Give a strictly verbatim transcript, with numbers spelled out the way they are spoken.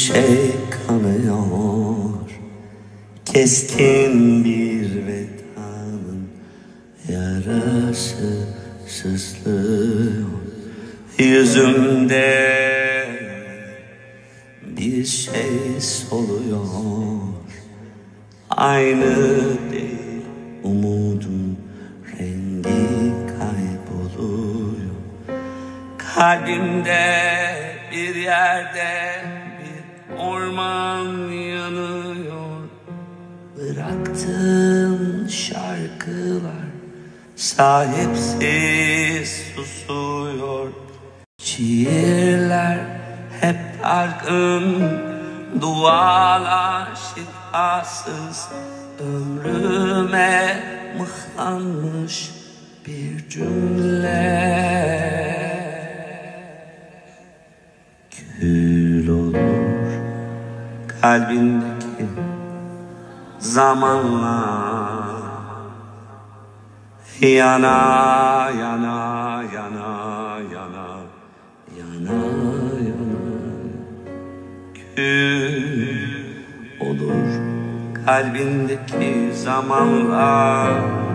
şey kanıyor, keskin bir vedanın yarası sızlıyor yüzümde, bir şey soluyor. Aynı değil umudum, rengi kayboluyor. Kalbimde bir yerde bir orman yanıyor. Bıraktığım şarkılar sahipsiz susuyor. Şiirler hep dargın, dualar şifasız. Ömrüme mıhlanmış bir cümle. Kül olur kalbindeki zamanla, yana yana yana yana yana yana. Kül olur kalbindeki zamanla.